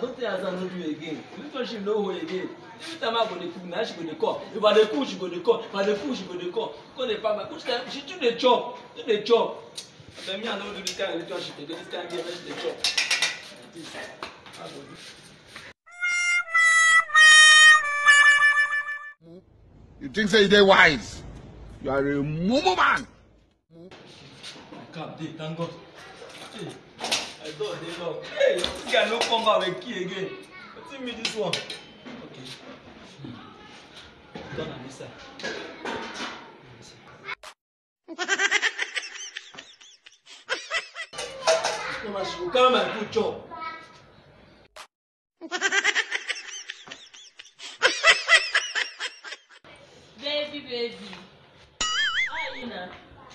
don't think I don't do again. Because she know her again. Every time I go to cook, now she go to call. If I dey cook, she go to call. If I dey cook, she go to call. Go to pack my cook time. She do the chop. Do the chop. But me, I don't do this kind of relationship again. This kind of game, she dey chop. Like this. I go do. You think say they wise? You are a mumu man. My cap dey, thank God. Hey, I thought they lock. Hey, this guy no come back with key again. Wetin me this one? Okay. Turn am this side. No man, she go carry my food chop. Baby. How are you now?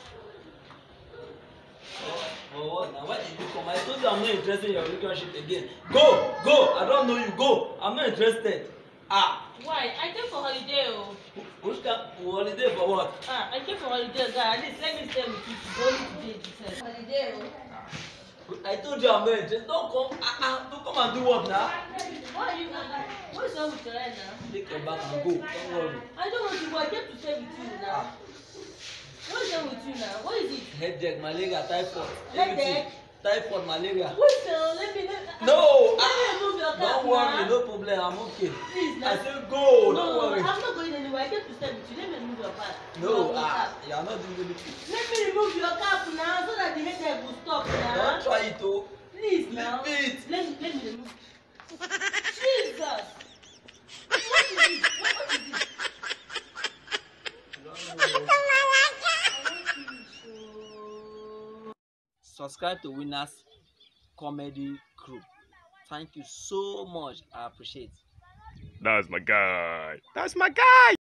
Oh, what now? Why did you come? I told you I'm not interested in your relationship again. Go! I don't know you. Go! I'm not interested. Ah! Why? I came for holiday. Oh. Which kind of holiday for what? I came for holiday, guy. At least let me stay with you only today. Jesus. Holiday. Oh. I told you I'm not interested. Don't come. Don't come and do what now? Why are you going? What's wrong with your head now? Take your back and go. Don't worry. I don't want to go. I came to stay with you now. What's wrong with you now? What is it? Headache, malaria, typhoid. Headache? Typhoid, malaria. Wait, let me No! Let me remove your cap. Don't worry, no problem. I'm okay. Please, now. I said go. No, Don't worry. I'm not going anywhere. I came to stay with you. Let me remove your cap. No, Your cap. you are not doing anything. Let me remove your cap now so that the headache will stop now. Don't try it, oh. Please now. Leave it. Let me remove. Jesus! What is it? What is it? Subscribe to Winners Comedy Crew. Thank you so much. I appreciate it. That's my guy.